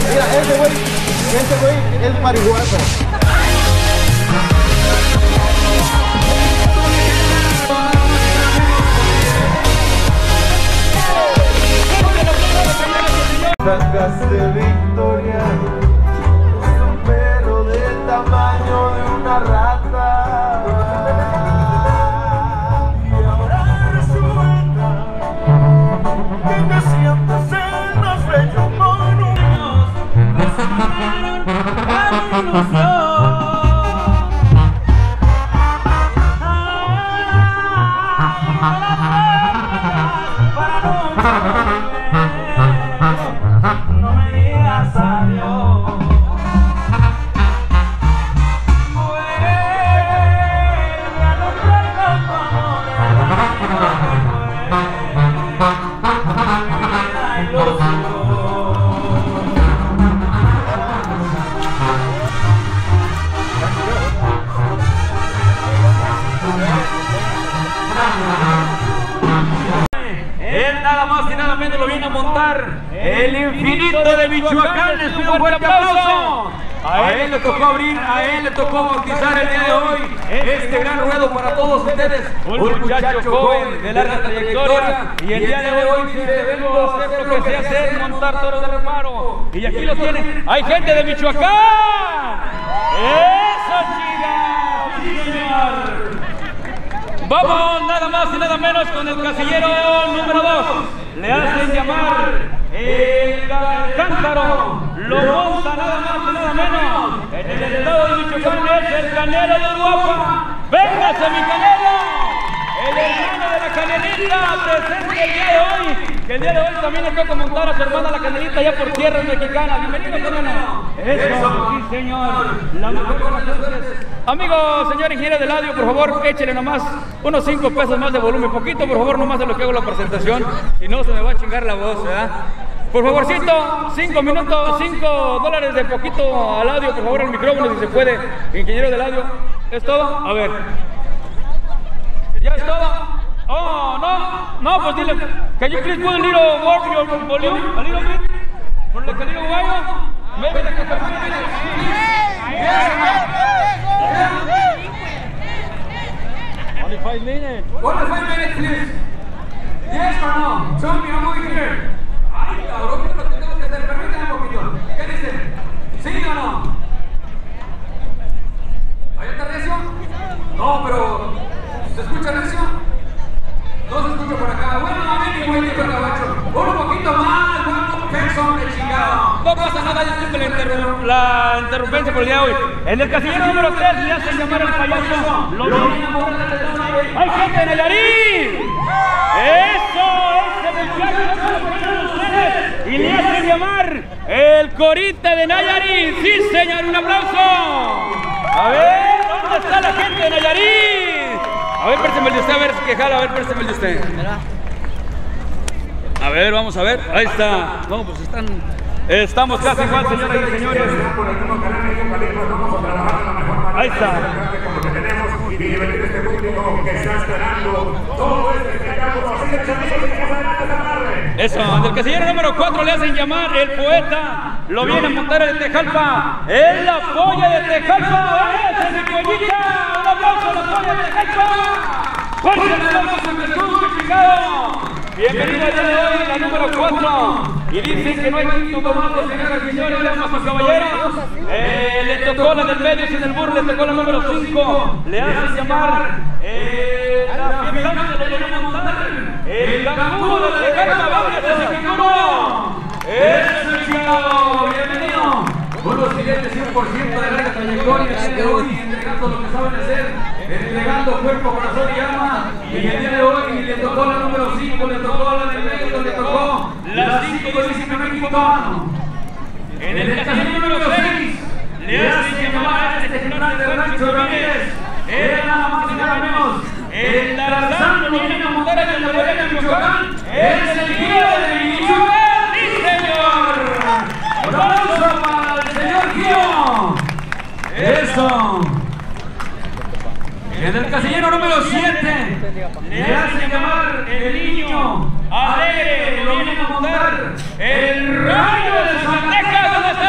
Mira, ese güey es marihuana. Sacaste victoria, un pelo del tamaño de una rata. Y ahora resulta que te sientes el más bello mono. Me sacaron a mi ilusión. No me digas adiós. Vuelve a nombrar con tu amor. La ilusión. Él nada más y nada menos lo viene a montar el Infinito de Michoacán. Es un fuerte aplauso. A él le tocó abrir, a él le tocó bautizar el día de hoy este gran ruedo para todos ustedes. Un muchacho joven de larga trayectoria y el día de hoy dice: vengo a hacer lo que sé hacer, montar toros de reparo. Y aquí lo tienen. Hay gente de Michoacán. ¡Eso, chica! ¡Sí, señor! Vamos nada más y nada menos con el casillero número 2. Le hacen llamar el cántaro. Lo monta nada más y nada menos. En el estado de Michoacán es el Canelo de Uruapa. ¡Véngase, mi Canelo! El hermano de la Canelita presente el día de hoy. Que el día de hoy también le toca montar a su hermana la Canelita ya por tierras mexicanas. Bienvenido, Canelo. Eso, sí, señor. La mejor con las suertes. Amigo, señor ingeniero del audio, por favor, échele nomás unos 5 pesos más de volumen. Poquito, por favor, nomás de lo que hago la presentación. Y no se me va a chingar la voz, ¿verdad? Por favorcito, 5 minutos, $5 de poquito al audio, por favor, al micrófono, si se puede. Ingeniero del audio, ¿es todo? A ver. ¿Ya es todo? Oh, no, pues dile. Can you please put a little more your volume? A little bit? For the Canelo guayo? Maybe the Only 5 minutes. Only 5 minutes, please. Yes or no? Tell me, I'm over here. Ay, cabrón, ¿qué es lo que tengo que hacer? Permítame un poquito. ¿Qué dicen? ¿Sí o no? ¿Ahí está recio? No, pero ¿se escucha recio? No se escucha por acá. Bueno, a ver, mi güey, un poquito más, bueno, persona chingado. No pasa nada, disculpe la interrumpencia por el día de hoy. En el casillero número 3 le hacen llamar al payaso. Lo vienen a mover de la. ¡Hay gente de Nayarit! ¡Eso! ¡Ese muchacho! Y le hacen llamar el Corita de Nayarit. ¡Sí, señor! ¡Un aplauso! A ver, ¿dónde está la gente de Nayarit? A ver, préstame el de usted, a ver si quejala, a ver, préstame el de usted. A ver, vamos a ver. Ahí está. No, pues estamos casi igual, señoras y señores. Ahí está. Y divertir este público que está esperando todo este espectáculo. Eso, del casillero número 4 le hacen llamar el poeta. Lo viene a montar el Tejalpa. Es la polla de Tejalpa. ¡Es mi pollita! ¡Un aplauso a la polla de Tejalpa! ¡Fuerte el aplauso en Jesús, Chicago! Bienvenido al día de hoy, la número 4. Y dicen que no hay quinto comando, señoras y señores, damas y caballeros. Le tocó la del medio sin el burro, le tocó la número 5. Le hacen llamar la fiesta de lo que montar. El canguro de Tejalpa, vamos a ese canguro. ¡Eso, Chicago! ¡Bienvenido! Unos jinetes 100% de larga trayectoria, el día de hoy, entregando lo que saben hacer, entregando cuerpo, corazón y alma. Y el día de hoy le tocó la número 5, le tocó la del medio, le tocó la 5 de México mexicano. En el casillero número 6 le hacen llamar a este ejemplar de Rancho Ramírez. Era nada más y nada menos el Tarzán, lo viene a montar en el Navarrete de Michoacán. Es el Gio de Michoacán, sí señor. ¡Aplauso para el señor Gio! ¡Eso! En el casillero número 7 le hacen llamar el niño alegre, lo viene a montar el Rayo de Zacatecas. ¿Dónde está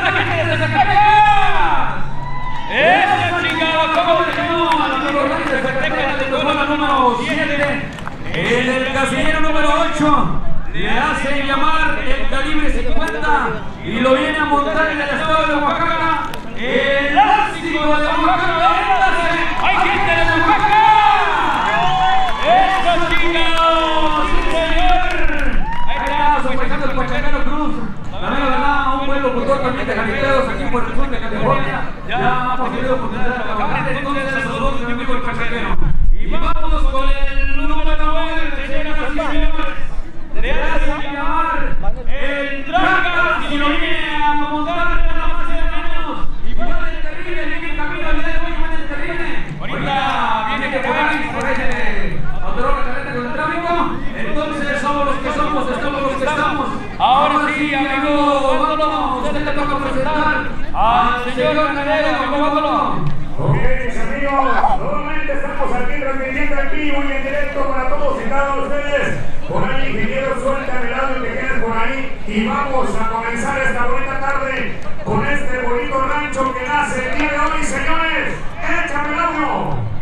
y lo viene a montar en el estado de Oaxaca, el lástigo de Oaxaca. ¡Hay gente de Oaxaca! ¡Eso, chicos! ¡Sí, señor! Ahí está su paisano, el Pachacano Cruz. La verdad, un buen locutor también de jaripeos aquí por el sur de California. Ya ha tenido oportunidad de trabajar, entonces esos dos, mi amigo el Pachacano. Y vamos con el número 9, señoras y señores. Le hacen llamar el Dragas y lo viene a montar nada más y nada menos. Y va del terrible, viene el camino al día de hoy, va del terrible. Ahorita viene que por ahí atoró la carreta con el tráfico. Entonces somos los que somos, estamos los que estamos. Ahora sí, amigo Vándolo, usted le toca presentar al señor ganadero, amigo Vándolo. Ok, mis amigos, nuevamente estamos aquí transmitiendo en vivo y en directo para todos y cada uno de ustedes. Por ahí, ingeniero, suelta el audio que quieres por ahí y vamos a comenzar esta bonita tarde con este bonito rancho que nace el día de hoy, señores. ¡Échame el audio!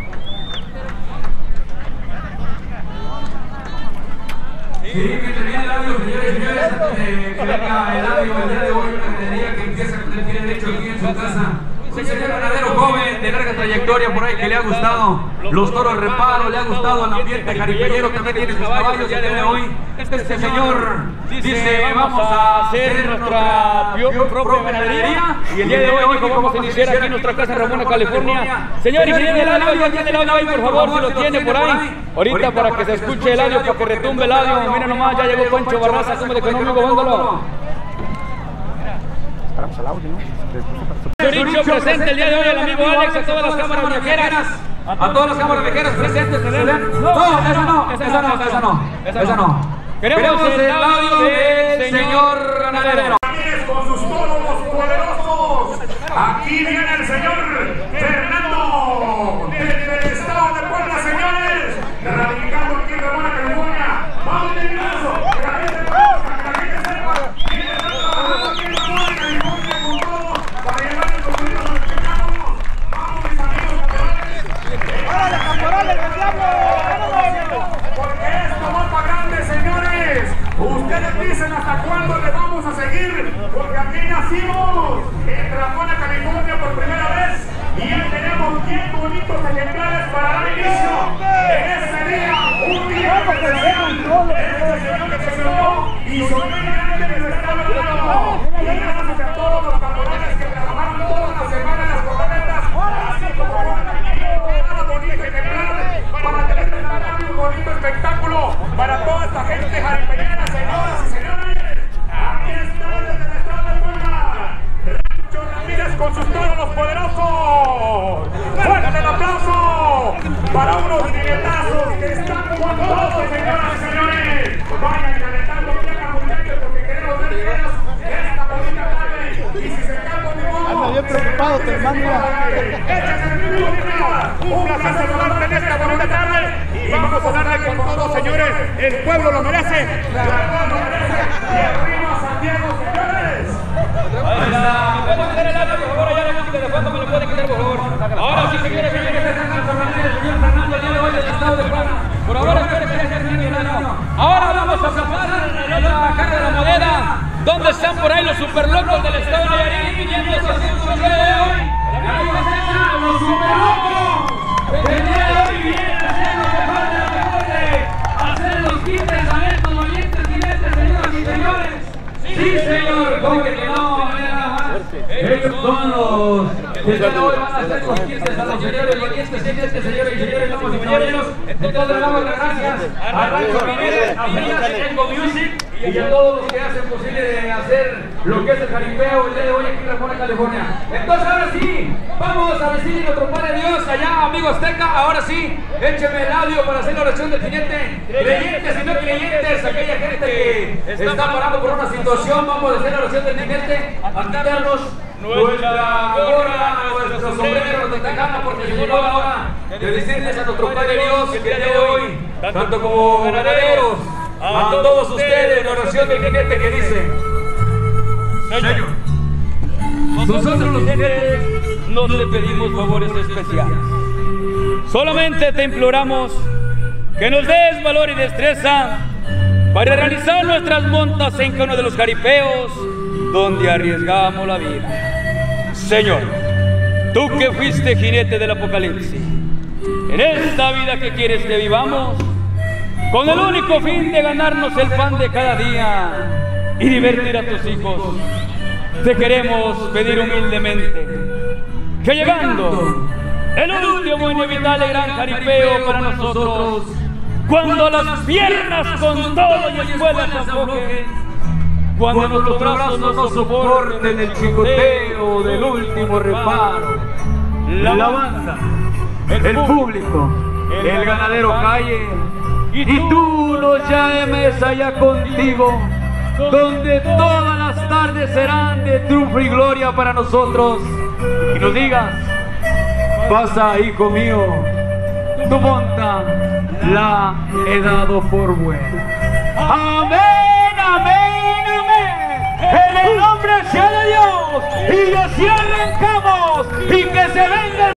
Sí, que termine el audio, señores y señores, antes de que venga el audio el día de hoy, una ganadería que empieza con el pie derecho aquí en su casa. Un señor ganadero joven de larga trayectoria por ahí que le ha gustado los toros reparo, le ha gustado el ambiente jaripeñero, también tiene sus caballos el día de hoy. Este señor dice, vamos a hacer nuestra propia ganadería y el día de hoy dijo, vamos a iniciar aquí en nuestra casa en Ramona, California. Señor, y tiene el audio, ya tiene el audio ahí, por favor, si lo tiene por ahí. Ahorita para que se escuche el audio, para que retumbe el audio. Mira nomás, ya llegó Pancho Barraza, como de económico, Vándolo. Zuricho presente el día de hoy al amigo Alex, a todas las cámaras viajeras. A todas las cámaras viajeras presentes. No, esa no. Queremos el audio del señor ganadero. Con sus toros los poderosos. Aquí viene el señor Fernando, desde el estado de Puebla, señores. Radicando aquí en Ramona, California. Vamos de brazo, que la gente conozca, que la gente sepa. Viene trabajando aquí en Ramona, California con todo para llevar el contenido a los mexicanos. Vamos, mis amigos campeones. ¡Órale, campeones del diablo! Porque esto va para grande, señores. Ustedes dicen hasta cuándo le vamos a seguir, porque aquí nacimos en Ramona, California por primera vez y ya tenemos 10 bonitos ejemplares para dar inicio en este día, un día especial. Este señor que se sonó y sonó en grande en el estado de Hidalgo. Y gracias a todos los campeones que trabajaron toda la semana en las cornetas, así como cada bonito ejemplar para tener un bonito espectáculo para toda esta gente jaripeñera, señoras y señores. Aquí está desde el estado de Puebla, Rancho Ramírez con sus toros los poderosos. ¡Fuerte el aplauso para unos jinetazos que están con todos, señoras y señores! Vayan calentando piernas, muchachos, porque queremos ver piernas esta bonita tarde. Y si se calma de modo, anda bien preocupado, te mando. ¡Échate el mismo, un placer saludarte en esta bonita tarde. Y vamos a darle con todo, señores. El pueblo lo merece. La verdad lo merece. Y arriba San Diego, señores. Ahí está. ¿Me puede quitar el audio, por favor? Allá la música de fondo me lo puede quitar, por favor. Ahora sí, señores, señor Fernando, el día de hoy del estado de Puebla. Por favor, espere que se termine el audio. Ahora vamos a pasar a la caja de la moneda. ¿Dónde están por ahí los superlocos del estado de Nayarit viniendo a hacer su día de hoy? ¡Los superlocos! El día de hoy vienen haciendo que falta de hacer los quites a estos valientes jinetes, señoras y señores. Sí, señor, ¿cómo que no? Ellos son los que el día de hoy van a hacer los quites a los señores valientes jinetes, señores y señores, damas y caballeros. Entonces le damos las gracias a Rancho Ramírez, a Frías Eco Music y a todos los que hacen posible de hacer lo que es el jaripeo el día de hoy aquí en Ramona, California. Entonces ahora sí, vamos a decir nuestro Padre Dios allá, amigo Azteca. Ahora sí, écheme el audio para hacer la oración del jinete. Creyentes y no creyentes, aquella gente que está parando por una situación, vamos a hacer la oración del jinete, a quitarnos nuestra gorra, nuestro sombrero, nuestra tejana, porque se llegó la hora de decirles a nuestro Padre Dios el día de hoy, tanto como ganaderos, a todos ustedes, la oración del jinete que dice: Señor, nosotros los jinetes no le pedimos favores especiales. Solamente te imploramos que nos des valor y destreza para realizar nuestras montas en cada uno de los jaripeos donde arriesgamos la vida. Señor, tú que fuiste jinete del Apocalipsis, en esta vida que quieres que vivamos, con el único fin de ganarnos el pan de cada día y divertir a tus hijos, te queremos pedir humildemente que llegando el último inevitable gran jaripeo para nosotros, cuando las piernas con todo y espuelas se aflojen, cuando nuestros brazos no soporten el chicoteo del último reparo, la banda, el público, el ganadero calle, y tú nos llames allá contigo, donde todas las tardes serán de triunfo y gloria para nosotros, y nos digas: pasa, hijo mío, tu monta la he dado por buena. Amén, amén, amén. En el nombre sea de Dios, y así arrancamos, y que se venga.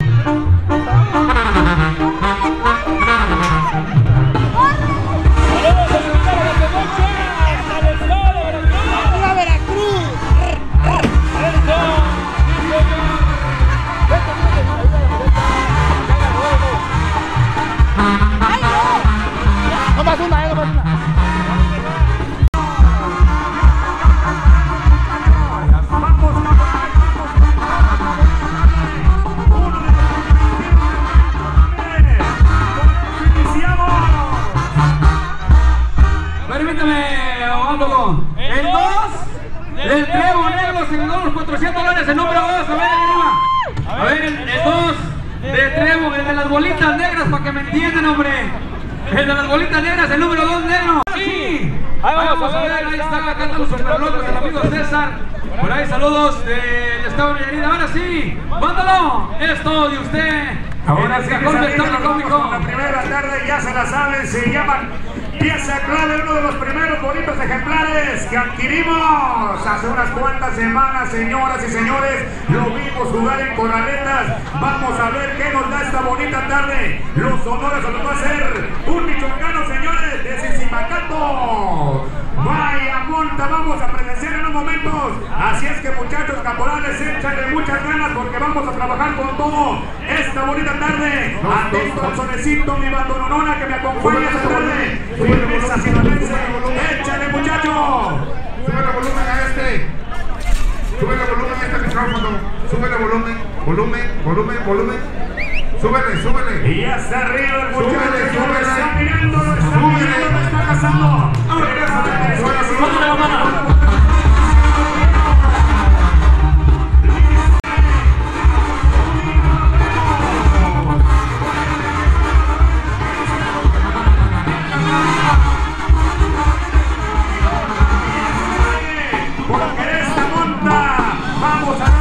El 2 del Trevo Negro se ganó los $400. El número 2, a ver, ahí nomás. A ver, el 2 de Trevo, el de las bolitas negras, para que me entiendan, hombre. El de las bolitas negras, el número 2 negro. Sí, ahí vamos a ver, ahí está, acá están los superlocos, el amigo César. Por ahí saludos del estado de Nayarit. Ahora sí, mándalo, es todo de usted. Ahora sí, la primera tarde ya se la saben, se llaman pieza clave, uno de los primeros bonitos ejemplares que adquirimos hace unas cuantas semanas, señoras y señores. Lo vimos jugar en Corraletas. Vamos a ver qué nos da esta bonita tarde. Los honores se los va a hacer un michoacano, señores, de Sisimacato. Vaya monta, vamos a presenciar en unos momentos. Así es que, muchachos caporales, échale muchas ganas porque vamos a trabajar con todo esta bonita tarde. Atento al sonecito, mi bandononona que me acompaña esta tarde. Firmeza sinaloense. Échale, muchachos. Súbele volumen a este. Súbele volumen a este micrófono. Súbele volumen. Súbele. Y hasta arriba el muchacho. Súbele. Lo está mirando, lo está cazando. Mándale la mano. Porque esta monta, vamos a...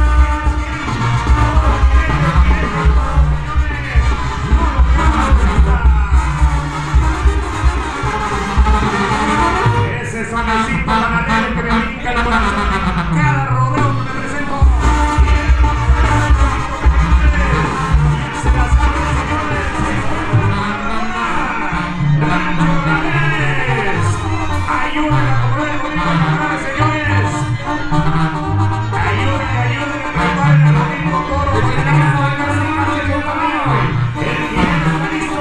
Ese sonecito ganadero que me brinca el corazón cada rodeo que me presento. Y se las saben, señores. Ayúdenme a comer el bonito canal, señores. Ayúdenme a preparar el bonito toro. Porque tenemos que hacer un cachito conmigo. El jinete está listo.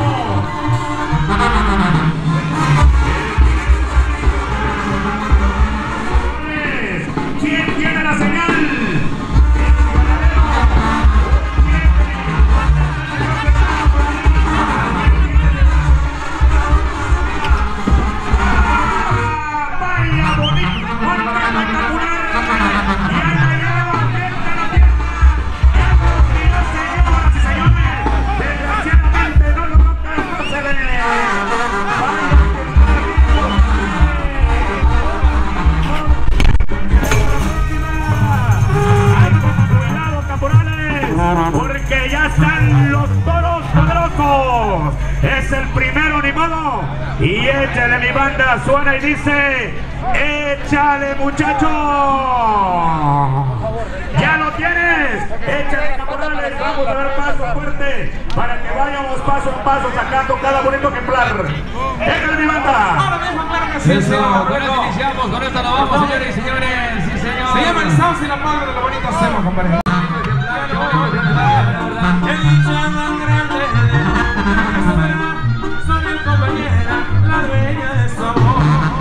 ¿Quién tiene la señal? Vaya bonito, monta espectacular. Y ahí la lleva, frente a la tierra. Ya confío, señoras y señores. Desgraciadamente no lo toca el proceder. Porque ya están los toros poderosos. Es el primero, ni modo. Y échale, mi banda, suena y dice: échale, muchacho. Ya lo tienes. Échale, caporales. Vamos a dar paso fuerte para que vayamos paso a paso sacando cada bonito ejemplar. Échale, mi banda. Ahora mismo, claro que sí. Eso, con esto iniciamos, con esto nos vamos, señores y señores. Sí, señor. Se llama el sauce y la palma de lo bonito hacemos, compadre. Soy mi compañera, la dueña de su amor.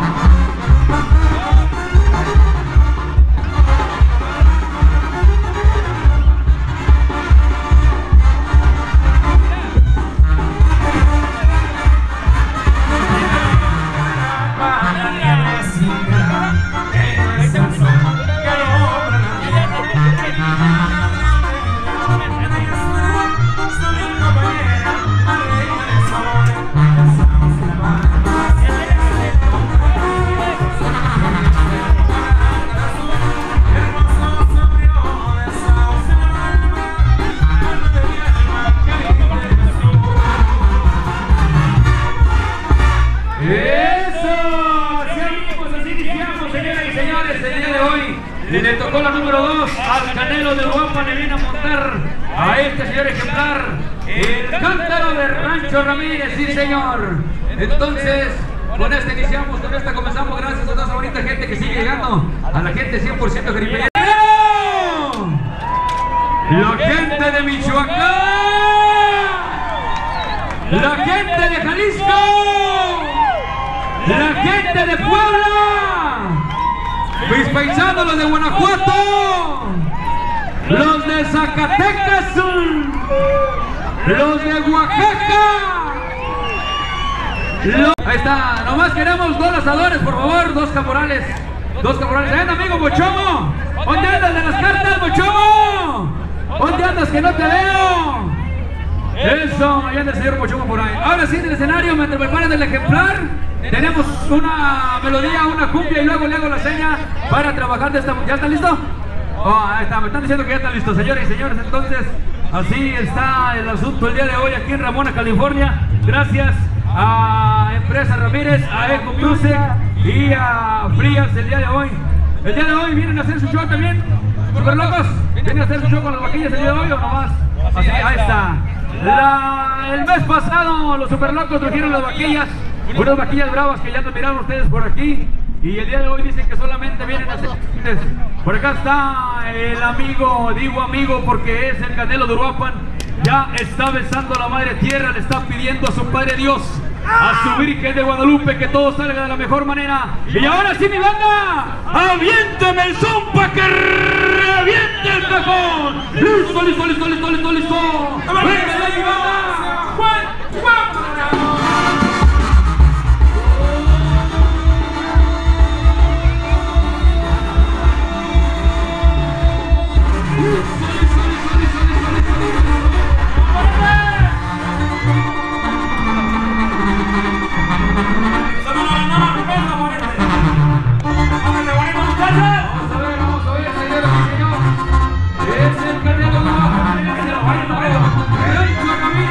Le tocó la número 2 al Canelo de Uruapan. Le viene a montar a este señor ejemplar, el cántaro de Rancho Ramírez, sí señor. Entonces, con esta iniciamos, con esta comenzamos. Gracias a toda esa bonita gente que sigue llegando, a la gente 100% jaripeña. La gente de Michoacán, la gente de Jalisco, la gente de Puebla, mis paisanos, los de Guanajuato, los de Zacatecas, los de Oaxaca. Ahí está, nomás queremos 2 lanzadores, por favor, 2 caporales. 2 caporales. ¿Ahí anda, amigo Bochomo? ¿Dónde andas de las cartas, Bochomo? ¿Dónde andas que no te veo? Eso, allá anda el señor Bochomo por ahí. Ahora sí, en el escenario, me preparan el ejemplar. Tenemos una melodía, una cumbia y luego le hago la seña para trabajar de esta... ¿Ya está listo? Oh, ahí está, me están diciendo que ya está listo, señores y señores. Entonces, así está el asunto el día de hoy aquí en Ramona, California. Gracias a Empresa Ramírez, a Eco Music y a Frías el día de hoy. El día de hoy vienen a hacer su show también, Super Locos. ¿Vienen a hacer su show con las vaquillas el día de hoy o nomás? Así, ahí está. El mes pasado los Super Locos trajeron las vaquillas, unas vaquillas bravas que ya nos miraron ustedes por aquí. Y el día de hoy dicen que solamente vienen a hacer chistes. Por acá está el amigo, digo amigo porque es el Canelo de Uruapan. Ya está besando a la Madre Tierra, le está pidiendo a su Padre Dios, a su Virgen de Guadalupe, que todo salga de la mejor manera. Y ahora sí, mi banda, aviéntame el son pa' que reviente el cajón. Listo, listo, listo, listo, listo, listo. Venga ya, mi banda. Juan, Juan. Vamos a ver, señor. Es el Canelo de Uruapan, el Rancho Ramírez.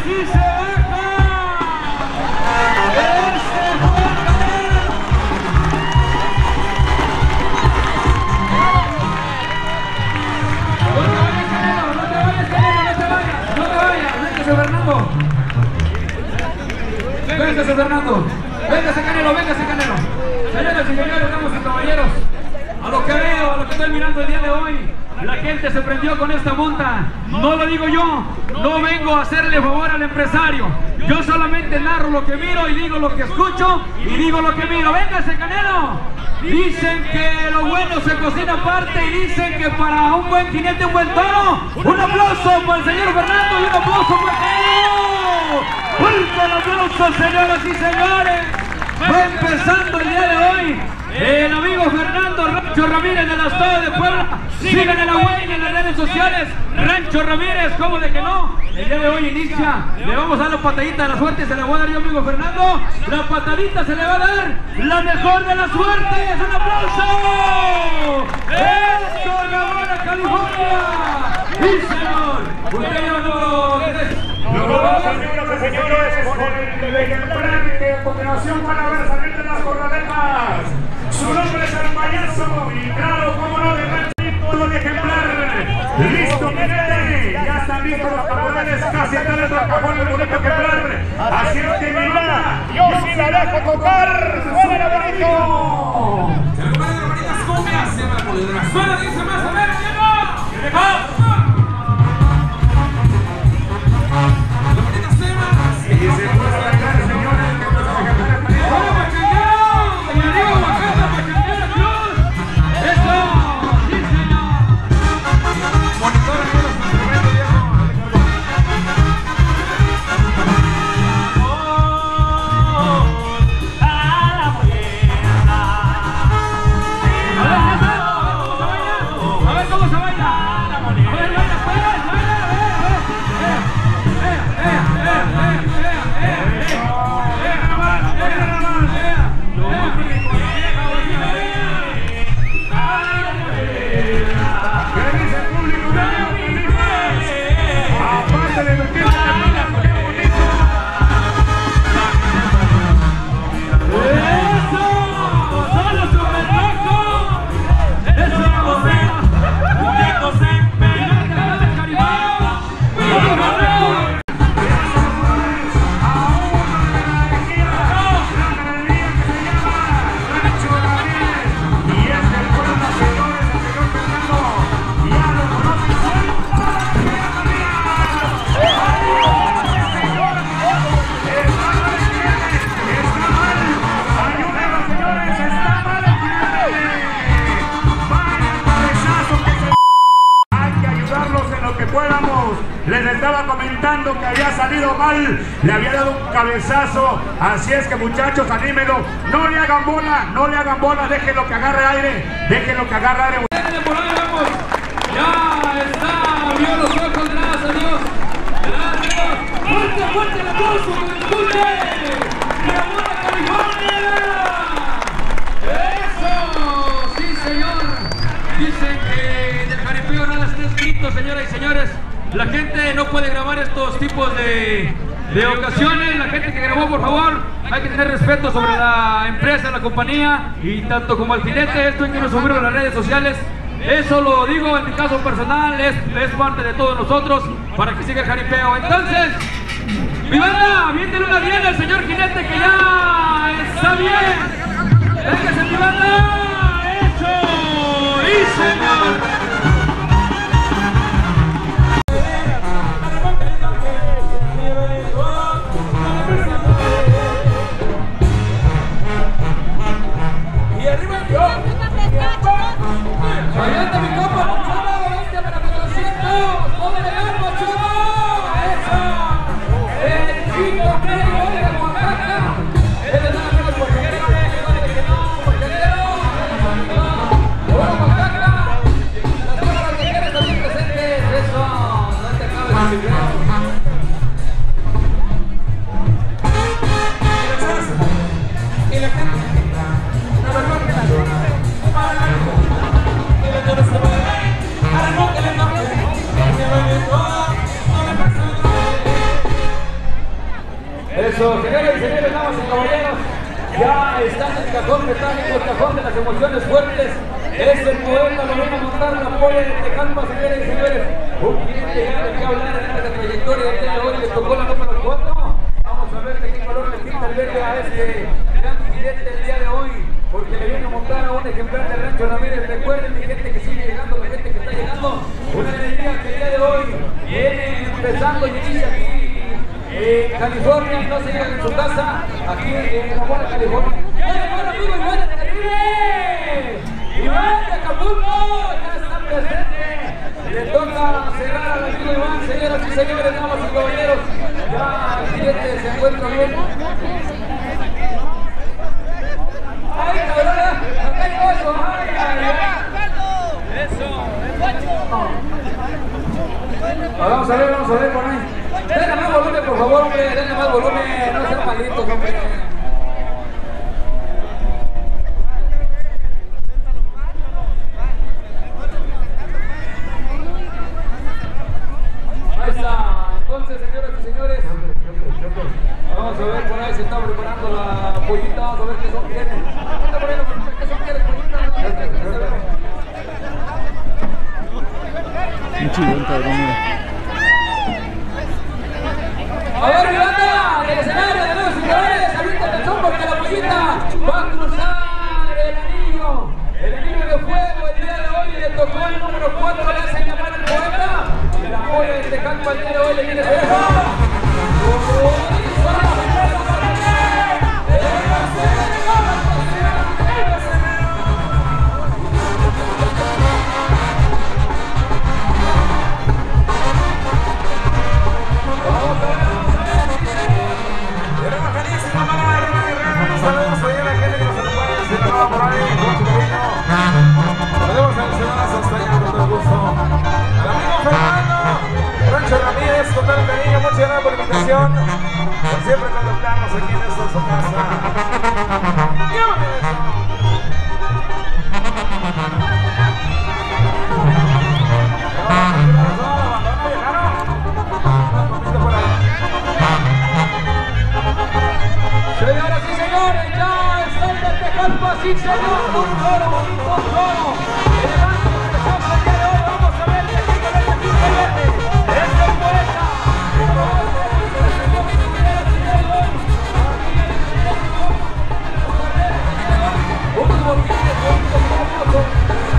y se baja. Fernando. Véngase Fernando. Véngase Canelo, véngase Canelo. Señoras y señores, damas y caballeros, a lo que veo, a lo que estoy mirando el día de hoy, la gente se prendió con esta monta. No lo digo yo, no vengo a hacerle favor al empresario. Yo solamente narro lo que miro y digo lo que escucho y digo lo que miro. Véngase Canelo. Dicen que lo bueno se cocina aparte y dicen que para un buen jinete, un buen toro. Un aplauso para el señor Fernando y un aplauso para Canelo. ¡Fuerte el aplauso, señoras y señores! Va empezando el día de hoy el amigo Fernando Rancho Ramírez de la Estado de Puebla. Sigan en la huella en las redes sociales. Rancho Ramírez, ¿cómo de que no? El día de hoy inicia. Le vamos a dar la patadita de la suerte. Se le va a dar yo, amigo Fernando. La patadita se le va a dar. La mejor de las suertes. ¡Un aplauso! ¡Esto, Gamona, California! ¡Sí, señor! Usted ya no... Señoras y señores, con el ejemplar que a continuación van a ver salir de las corraletas. Su nombre es el payaso y claro, como no, de ranchito el ejemplar. Listo, gente, ya están listos los tambores, casi están en la cajón el bonito ejemplar. Así es que mira, yo sí la dejo tocar. ¡Suena bonito! Se recupera de bonitas cumbias, se llama la polidora. Suena, dice más o menos, ¿no? Y se puede arrancar, señores, que los ejemplares les estaba comentando que había salido mal, le había dado un cabezazo, así es que muchachos, anímenlo, no le hagan bola, déjenlo que agarre aire, déjenlo que agarre aire. Ya está, abrió los ojos, gracias a Dios, fuerte, fuerte el aplauso, que me escuche, Gamona, California, eso, sí señor, dicen que del jaripeo nada está escrito, señoras y señores. La gente no puede grabar estos tipos de ocasiones. La gente que grabó, por favor, hay que tener respeto sobre la empresa, la compañía y tanto como al jinete. Esto hay que subirlo a las redes sociales. Eso lo digo en mi caso personal, es parte de todos nosotros para que siga el jaripeo. Entonces, mi banda, aviéntele una bien al señor jinete que ya está bien. Véngase mi banda, eso, y señor. ¡Avienta mi copa, Luchado! ¡Vente para 400! ¡Póngale algo, Chavo! ¡Eso! ¡El chico medio de Oaxaca! ¡Es de nada menos porque quiere que no, porque quiero! ¡Oaxaca! Eso, señores y señores, damas y caballeros, ya está en el cajón metálico, el cajón de las emociones fuertes. Es el poeta, lo van a montar la polla de Tecalpa, señores y señores. Un cliente grande que hablar en esta trayectoria del día de hoy, le tocó la número 4. Vamos a ver de qué color le pinta el verde a este gran cliente del día de hoy, porque le viene a montar a un ejemplar de Rancho Ramírez. Recuerden, mi gente que sigue llegando, la gente que está llegando, una alegría que el día de hoy viene empezando y inicia aquí en California y no se llega en su casa, aquí en la buena California. ¡Hola, amigo Iván de Caribe! ¡Iván de Acapulco! ¡Ya está presente! Le toca cerrar al amigo Iván, señoras y señores, damas y caballeros. Ya el cliente se encuentra bien. ¡Ay, cabrón! ¡Acá hay oso! ¡Ay, ay, ay! ¡Eso! Vamos a ver por ahí. Denle más volumen, por favor, hombre. Denle más volumen. No sean malitos, hombre. Ahí está. Entonces, señoras y señores, vamos a ver por ahí. Se está preparando la pollita. Vamos a ver qué son quieres. ¿Qué son quieres, pollita? Un chillón, cabrón, mira. A ver, Miranda, del escenario de los jugadores, ahorita atención porque la pollita va a cruzar el anillo de fuego el día de hoy. Le tocó el número 4, le hacen llamar al poeta. Y la polla de Tecalpa el día de hoy le viene a hacer. Rancho Ramírez, con todo el cariño, muchas gracias por la invitación, por siempre colocarnos aquí en esta su casa. ¡Llévame eso! Señoras y señores, ya está el de Tecalpa, sí señor, un toro bonito, un toro. Elevando el precioso el día de hoy, vamos a ver de qué color le pinta el verde. Es el poeta. Unos botines bonitos y hermosos.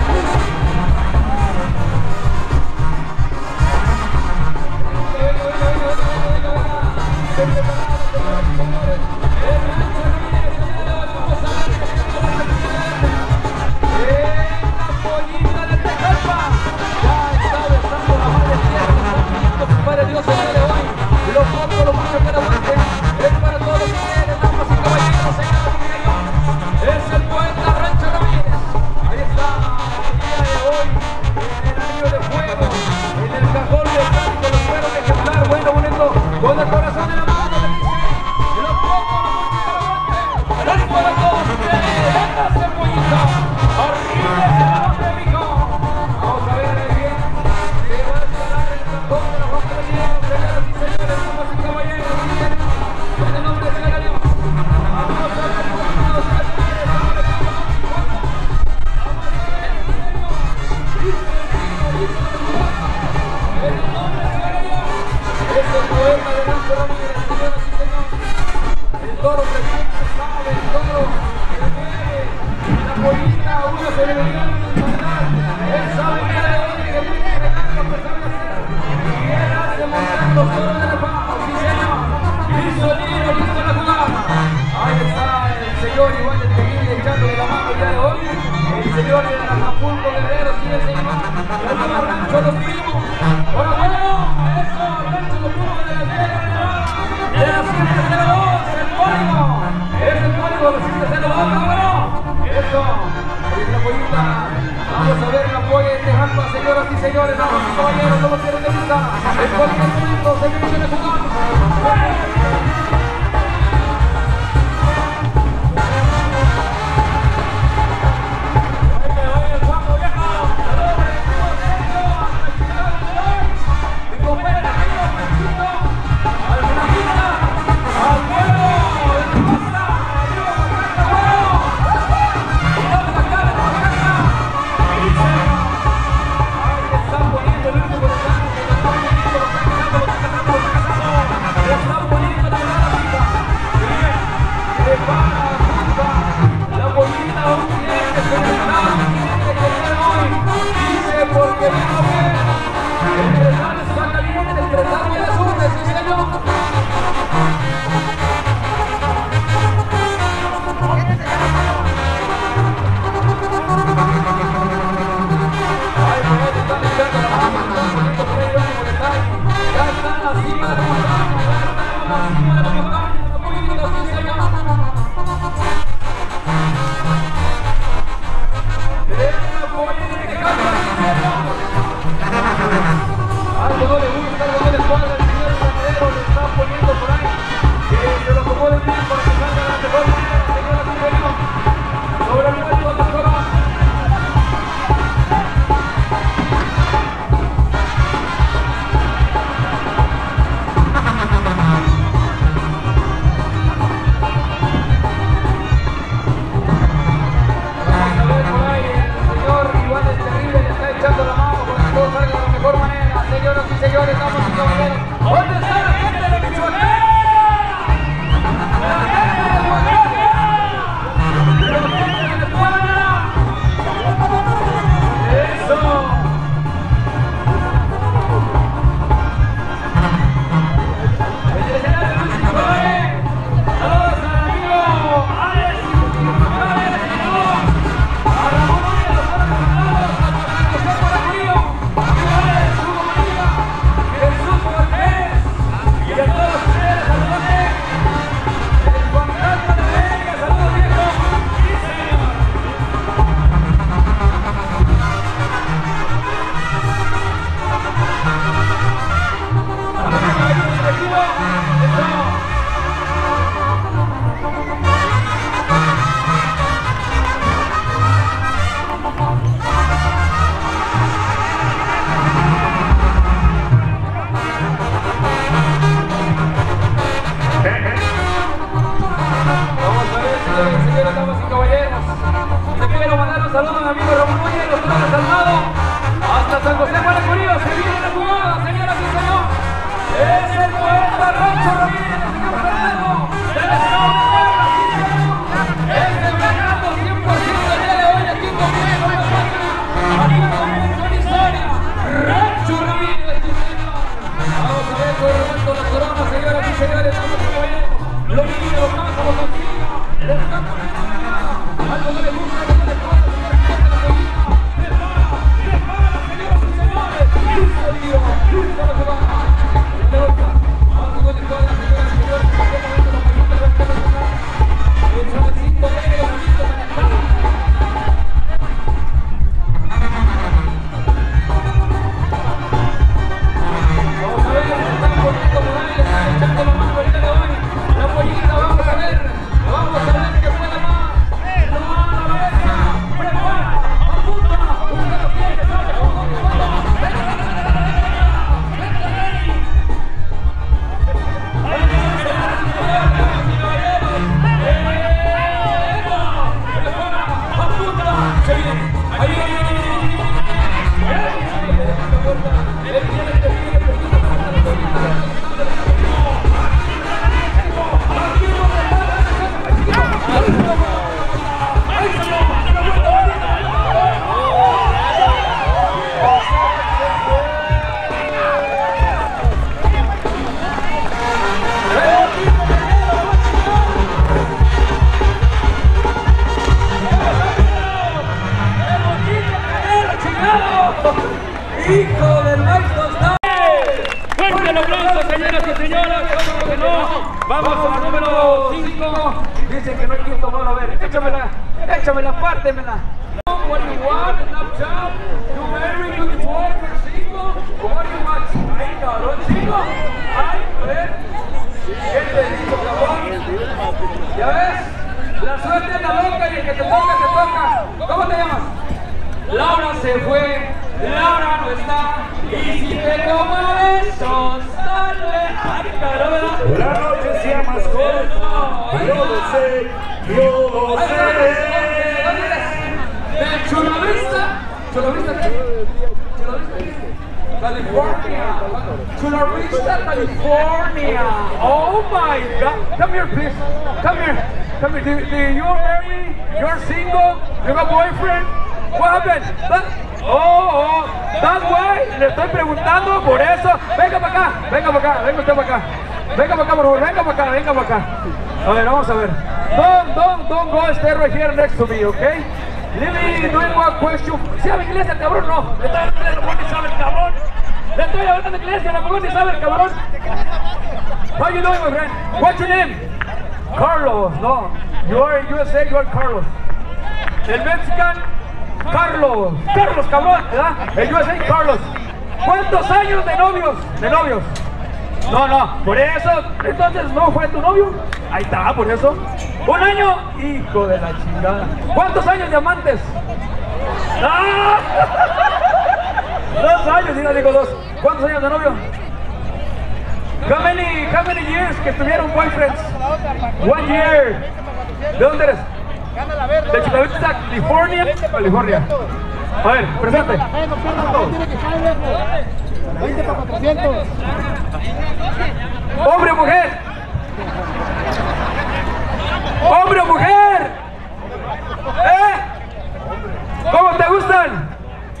Con el corazón en la mano le dice, y los pocos los para todos ustedes, véngase pollito, arriba ese balón, mijo. Vamos a ver bien, que va a escalar el cajón de la Roca de Dios, señoras y señores, damas y caballeros, en el nombre de la Dios. Vamos a ver el pollito, en el nombre de la Dios. Es el poeta de Rancho Ramírez, señoras y señores. El toro que siempre sabe, el toro que mueve, la pollita, uno se le venía a mandar. Él sabe que de hoy que tiene que ganar lo que sabe hacer. Y él hace montar los toros de la paz, sí señor. Listo el niño, listo la jugada. Ahí está el señor Iván del Teguín echándole la mano el día de hoy. El señor de Acapulco Guerrero, sí el señor. El nuevo Rancho Los Primos. Bueno, eso, Rancho Los Primos de la Sierra de la 702, el código. Es el código de la 702, bueno. Eso, la pollita. Vamos a ver la polla de Tecalpa, señoras y señores, damas y caballeros, no lo quieren de vista. El código es único, se viene de jugar. ¡Al no. Vamos a la número 5. Dicen que no hay quinto malo. A ver, échamela, pártemela. What do you want? Enough job? You very good boy for 5. What do you want? Ay, cabrón, 5. Ay, a ver. ¿Qué te digo, cabrón? ¿Ya ves? La suerte es la loca y el que te toca, te toca. ¿Cómo te llamas? Laura se fue, Laura no está. Y si te toma besos, dale. Ay, caramba. La noche sea más corta. Yo lo sé, yo lo sé. ¿Dónde eres? ¿De Chulavista? ¿Chulavista qué? California. Chulavista, California. Oh my God. Come here, please. Come here. Do you marry? You're single? You have a boyfriend? What happened? That way. Le estoy preguntando por eso. Venga para acá. Venga usted para acá. Venga para acá, por favor. Venga para acá. A ver, vamos a ver. Don't go stay right here next to me, okay? Let me do one question. ¿Sí habla inglés el cabrón? No. Le estoy hablando de lo que sabe el cabrón. Le estoy hablando de inglés y a lo mejor ni sabe el cabrón. How you doing, my friend? What's your name? Carlos. No. You are in USA, you are Carlos. El Mexican, Carlos. Carlos, cabrón, ¿verdad? El USA, Carlos. ¿Cuántos años de novios? No, por eso. Entonces, ¿no fue tu novio? Ahí está, por eso. ¿Un año? Hijo de la chingada. ¿Cuántos años de amantes? ¡Ah! 2 años, y no digo 2. ¿Cuántos años de novio? How many years que tuvieron boyfriends? 1 year. ¿De dónde eres? De Chulavista, California. A ver, presente. 20 para 400. ¡Hombre o mujer! ¡Hombre o mujer! ¿Cómo te gustan?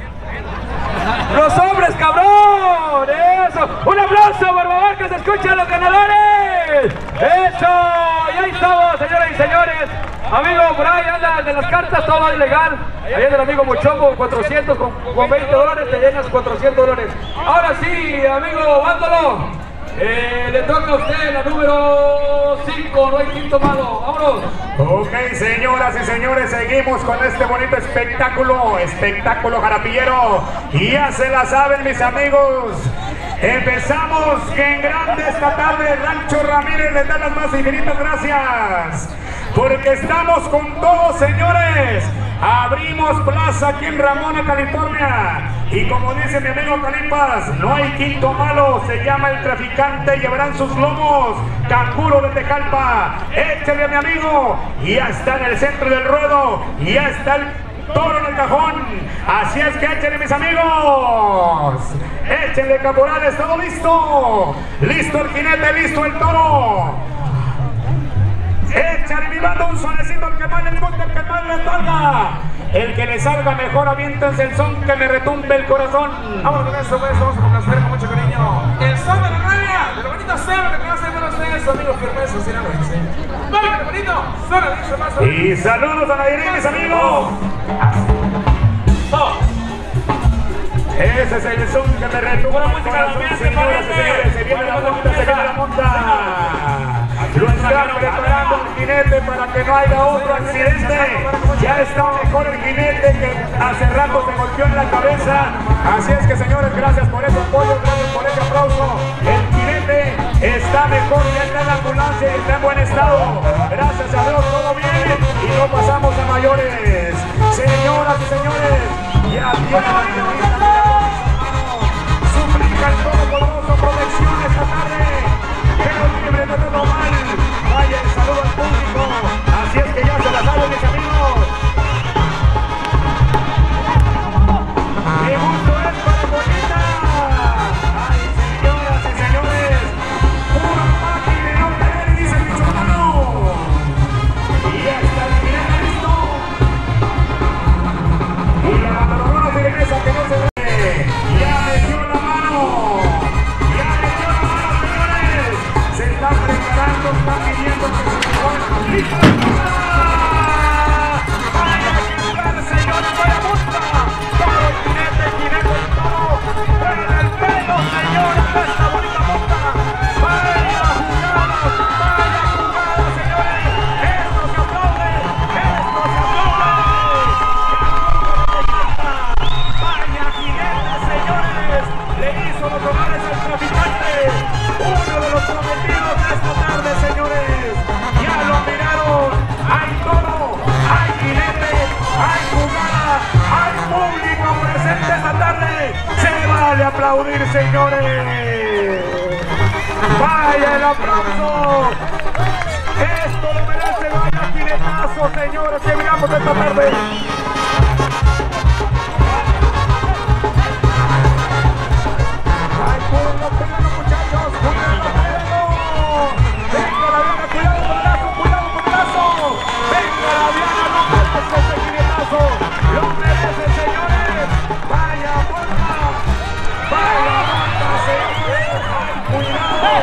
¡Los hombres, cabrón! ¡Eso! ¡Un aplauso, por favor, que se escuchen los ganadores! ¡Eso! Y ahí estamos, señoras y señores. Amigo, por ahí anda de las cartas, todo ilegal. Ahí anda el amigo Mochombo, 400 con 20 dólares, te llenas 400 dólares. Ahora sí, amigo Vándolo. Le toca a usted la número 5, no hay quinto malo. Vámonos. Ok, señoras y señores, seguimos con este bonito espectáculo jarapillero. Y ya se la saben, mis amigos. Empezamos que en grande esta tarde Rancho Ramírez les da las más infinitas gracias. Porque estamos con todos, señores. Abrimos plaza aquí en Ramona, California. Y como dice mi amigo Calipas, no hay quinto malo. Se llama El Traficante, llevarán sus lomos. Canguro de Tecalpa. Échale a mi amigo. Y ya está en el centro del ruedo. Y ya está el toro en el cajón. Así es que échenle, mis amigos. Échenle, caporales, todo listo. Listo el jinete, listo el toro. Échale, mi banda, un sonecito, el que más les gusta, el que más les salga. El que le salga mejor, aviéntense el son que me retumbe el corazón. Vamos con eso, pues, vamos a complacer con mucho cariño. El son de la rabia, de lo bonito sea lo que conocen de ustedes, amigos firmes, así no lo dice. ¡Vamos, qué bonito! Solo dice más. Y saludos a Nayarit, mis amigos. Ese es el son que me retumba el corazón, señoras y señores. Se viene la monta, se viene la monta. Lo están preparando el jinete para que no haya otro accidente. Ya está mejor el jinete que hace rato se golpeó en la cabeza. Así es que, señores, gracias por ese apoyo, gracias por ese aplauso. El jinete está mejor, ya está en la ambulancia y está en buen estado. Gracias a Dios, todo bien y no pasamos a mayores. Señoras y señores, ya tiene suplica el todopoderoso protección esta tarde. Que nos libre de todo mal. Vaya el saludo al público. Así es que ya se la saben, mis amigos. Mi gusto es para bonita. Ay, señoras y señores, pura máquina y no querer, dice el Michoacano. Y ya está el jinete listo. Y la bandolona firmeza que no se ve. Ya metió la mano. Ya metió la mano, señores. Se está preparando, está pidiendo que se ponga listo. Vaya que lugar, señores, vaya monta. Todo el jinete todo. Fuera del pelo, señores, de esta bonita monta. Vaya jugada. señores. Vaya el aplauso. Esto lo merece, vaya jinetazo, señores, que miramos esta tarde. Ay, cuidado, muchachos, cuidado. Venga la Diana, cuidado con el lazo. Venga la Diana, no faltes este jinetazo. Lo merece, señores. Vaya monta, señores. Ay, cuidado.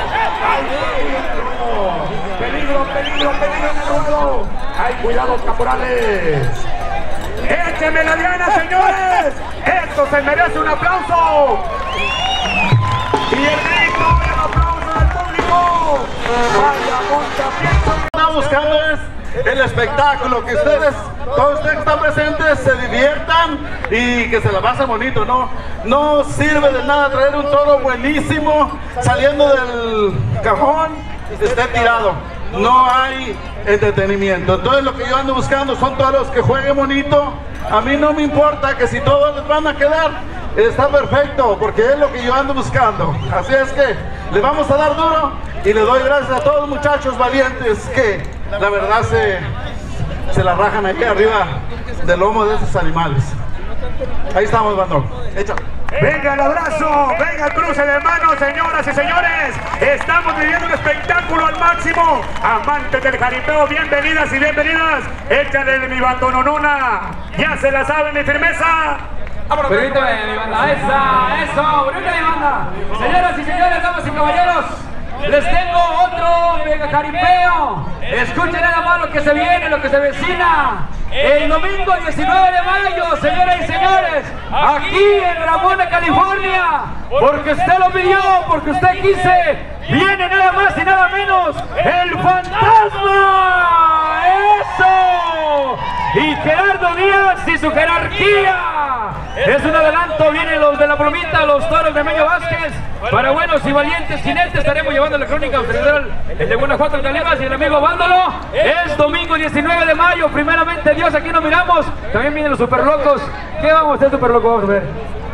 Peligro en el ruedo. Ay, cuidado, caporales. Écheme la Diana, señores. Esto se merece un aplauso. Y el grito, el aplauso del público. Vaya monta, pienso que está buscando es el espectáculo, que todos ustedes que están presentes se diviertan y que se la pasen bonito, ¿no? No sirve de nada traer un toro buenísimo saliendo del cajón y esté tirado. No hay entretenimiento. Entonces lo que yo ando buscando son toros que jueguen bonito. A mí no me importa que si todos les van a quedar, está perfecto, porque es lo que yo ando buscando. Así es que les vamos a dar duro y le doy gracias a todos los muchachos valientes que la verdad se la rajan ahí arriba del lomo de esos animales. Ahí estamos, bando. Échale. Venga el abrazo, venga el cruce de manos, señoras y señores. Estamos viviendo un espectáculo al máximo. Amantes del jaripeo, bienvenidas y bienvenidas. Échale de mi bandononona. Ya se la saben, mi firmeza. Permítame, mi banda. Eso, permítame, mi banda. Señoras y señores, damas y caballeros, les tengo otro mega jaripeo. Escuchen nada más lo que se viene, lo que se vecina. El domingo 19 de mayo, señoras y señores, aquí en Ramona, California, porque usted lo pidió, porque usted quise, viene nada más y nada menos el Fantasma. ¡Eso! Y Gerardo Díaz y su jerarquía. Es un adelanto, vienen los de la plomita, los toros de Meño Vázquez. Para buenos y valientes jinetes estaremos llevando la crónica federal, el de Guanajuato, el Calibas y el amigo Vándalo. Es domingo 19 de mayo, primeramente Dios, aquí nos miramos. También vienen los super locos. ¿Qué vamos a hacer, super locos? Vamos a ver.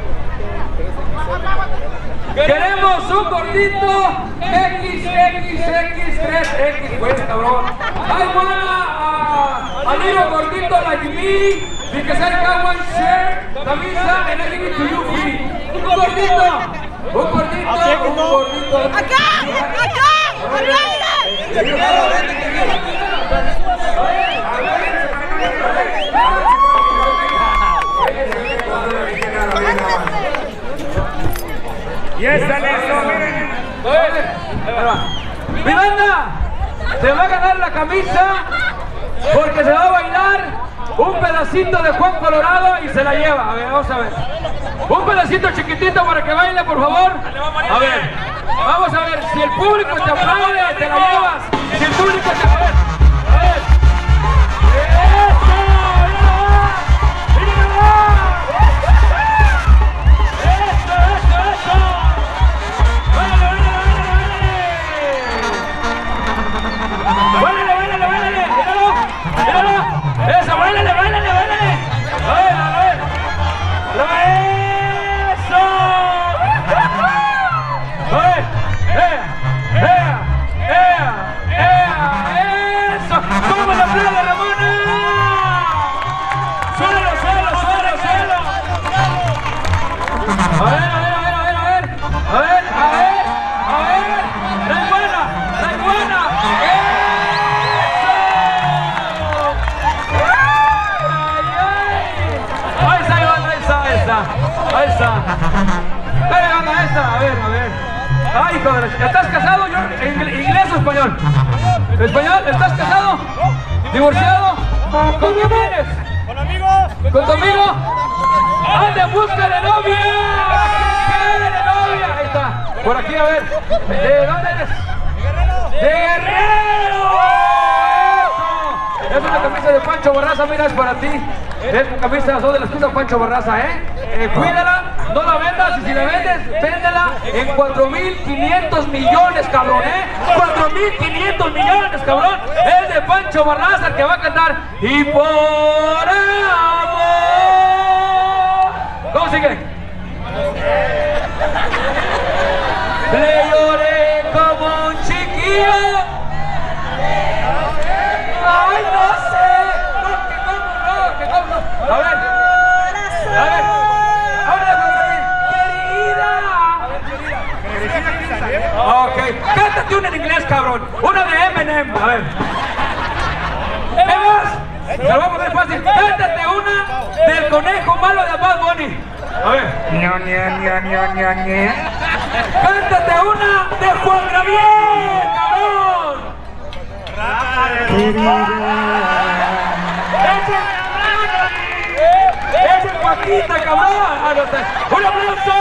Queremos un gordito XXX3X, pues cabrón. ¡Ay, a little gordito like me, because I got one shirt, camisa, and I give it to you free. Un gordito. ¡Acá! Y esta listo, miren. Mi banda se va a ganar la camisa porque se va a bailar un pedacito de Juan Colorado y se la lleva. A ver, vamos a ver. Un pedacito chiquitito para que baile, por favor. A ver, vamos a ver. Si el público te aplaude, te la llevas. Si el público te aplaude. A ver. ¡Eso! ¡Eso, bailale! A ver. ¡Eso! A ver. ¡Eso! ¡Cómo le aplaude, Ramona! ¡Suelo! A ver. ¡Trae buena! Ahí está. A ver. Ay, hijo de la chica. ¿Estás casado, George? ¿Inglés o español? ¿Español? ¿Estás casado? ¿Divorciado? ¿Con quién vienes? Con amigos. ¿Con tu amigo? ¡Anda en busca de novia! ¿Quiere novia? Ahí está. Por aquí, a ver. ¿De dónde eres? ¡De Guerrero! Es una camisa de Pancho Barraza, mira, es para ti. Es una camisa, son de las que usa Pancho Barraza, cuídala, no la vendas, y si la vendes, véndela en 4,500 millones, cabrón, 4,500 millones, cabrón. Es de Pancho Barraza, el que va a cantar Y por amor. ¿Cómo sigue? quién es, cabrón. Una de Eminem. A ver. Evas, te lo voy a poner fácil. Cántate una del conejo malo de Bad Bunny. A ver. Cántate una de Juan Gabriel, cabrón. ¡Es el Paquita, cabrón! ¡Un aplauso!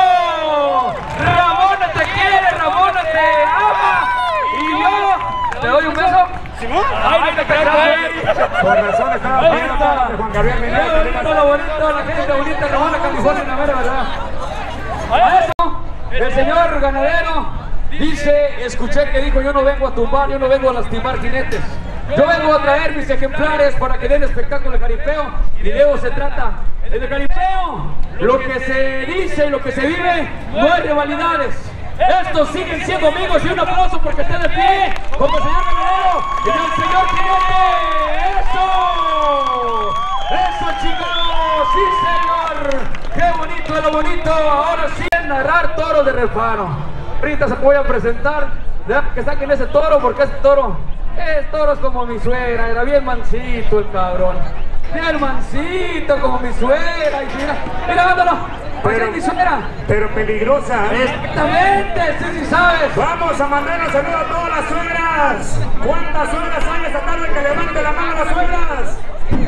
¡Ramona te quiere! ¡Ramona te ama! Y yo te doy un beso. ¡Ay, te cae! Por razón estaba pidiendo de Juan Gabriel Minero. Lo bonito, la gente bonita, Ramona, California, la mera verdad. A eso, el señor ganadero dice, escuché que dijo, yo no vengo a tumbar, yo no vengo a lastimar jinetes. Yo vengo a traer mis ejemplares para que den espectáculo de jaripeo. Y de eso se trata. En el jaripeo, lo que se dice y lo que se vive, no hay rivalidades. Estos siguen siendo amigos y un aplauso porque está de pie, como el señor ganadero y el señor jinete. ¡Eso! ¡Eso, chicos! ¡Sí, señor! ¡Qué bonito es lo bonito! Ahora sí, narrar toros de refaro. Ahorita se voy a presentar, que saquen ese toro porque ese toro es como mi suegra, era bien mansito el cabrón. Bien mansito como mi suegra. Y mira, mándalo. Pero, mi suegra. Pero peligrosa. Exactamente, sí sabes. Vamos a mandar un saludo a todas las suegras. ¿Cuántas suegras hay esta tarde? Que levante la mano las suegras.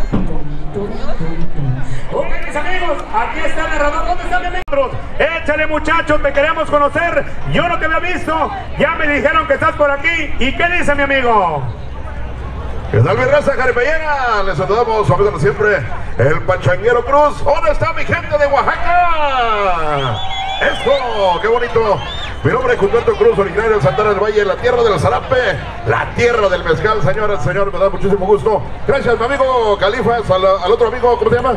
Ok, mis amigos, aquí está el narrador. ¿Dónde están mis amigos? Échale, muchachos, te queremos conocer. Yo no te había visto. Ya me dijeron que estás por aquí. ¿Y qué dice mi amigo? ¿Qué tal, mi raza jaripeyera? Les saludamos, su amigo de siempre, el Pachanguero Cruz. ¿Dónde está mi gente de Oaxaca? ¡Esto! ¡Qué bonito! Mi nombre es Gilberto Cruz, originario de Santana del Valle, la tierra del zarape, la tierra del mezcal, señoras y señores, me da muchísimo gusto. Gracias, mi amigo Califas, al otro amigo, ¿cómo se llama?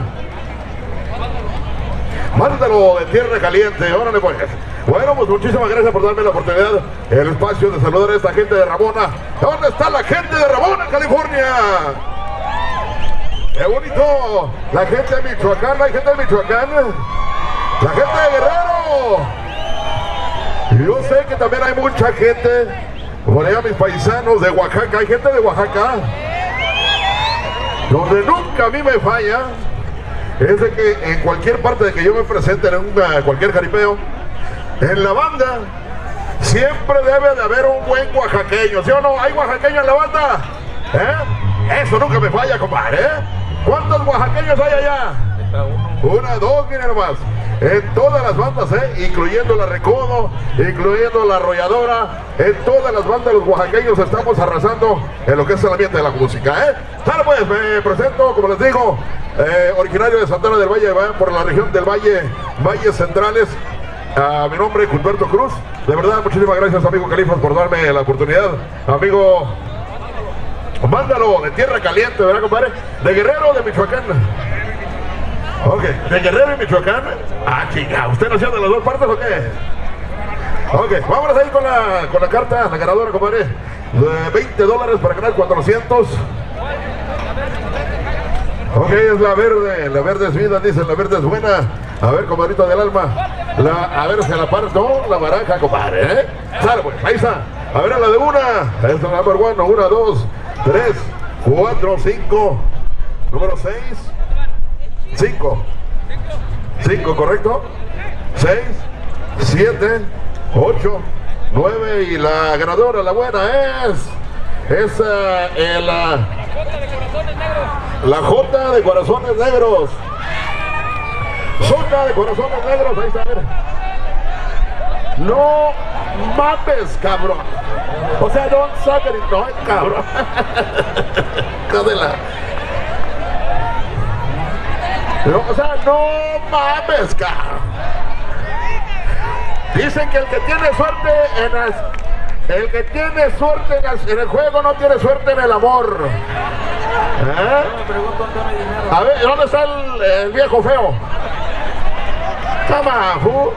Mándalo de tierra caliente, órale pues. Bueno, pues muchísimas gracias por darme la oportunidad, el espacio de saludar a esta gente de Ramona. ¿Dónde está la gente de Ramona, California? ¡Qué bonito! La gente de Michoacán, la gente de Michoacán, la gente de Guerrero. Yo sé que también hay mucha gente, por allá mis paisanos de Oaxaca, hay gente de Oaxaca, donde nunca a mí me falla, es de que en cualquier parte de que yo me presente en cualquier jaripeo, en la banda, siempre debe de haber un buen oaxaqueño, ¿sí o no? ¿Hay oaxaqueño en la banda? Eso nunca me falla, compadre, ¿Cuántos oaxaqueños hay allá? Una, dos, miren nomás. En todas las bandas, incluyendo la Recodo, incluyendo la Arrolladora, en todas las bandas los oaxaqueños estamos arrasando en lo que es el ambiente de la música, Claro, pues me presento, como les digo, originario de Santana del Valle, por la región del Valle, Valles Centrales. Mi nombre es Gilberto Cruz. De verdad, muchísimas gracias, amigo Califas, por darme la oportunidad. Amigo, mándalo de tierra caliente, ¿verdad, compadre? De Guerrero, de Michoacán. Ok, de Guerrero y Michoacán. Ah, chica, ¿usted nació de las dos partes o qué? Ok, vámonos ahí con la carta, la ganadora, compadre. De $20 para ganar 400. Ok, es la verde es vida, dicen, la verde es buena. A ver, compadrito del alma. A ver, se la parto, la baraja, compadre, Claro, pues, ahí está. A ver, a la de una. Esta es la number one. 1, 2, 3, 4, 5. Número 6. 5, correcto. 6, 7, 8, 9 y la ganadora, la buena es la J de Corazones Negros. J de Corazones Negros, ahí está, mira. No mames, cabrón. O sea, don't suck it, no, cabrón. Códela. O sea, no mames, cabrón. Dicen que el que tiene suerte en el juego no tiene suerte en el amor. A ver, ¿dónde está el viejo feo? Tama,